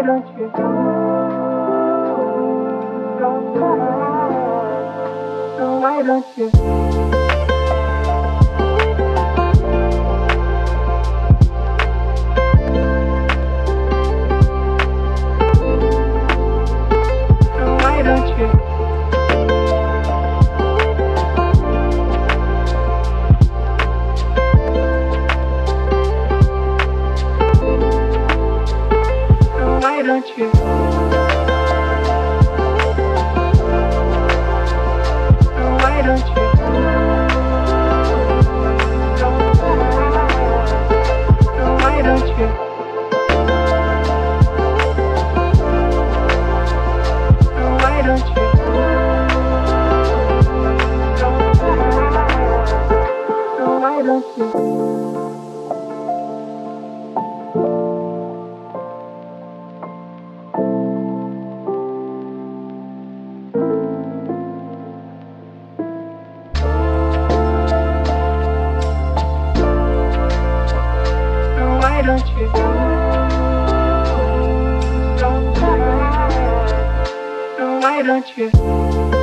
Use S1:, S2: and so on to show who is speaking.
S1: don't you? So why don't you? So why don't you? Why don't you? Why don't you? Why don't you? Why don't you? Why don't you? Why don't you? Why don't you?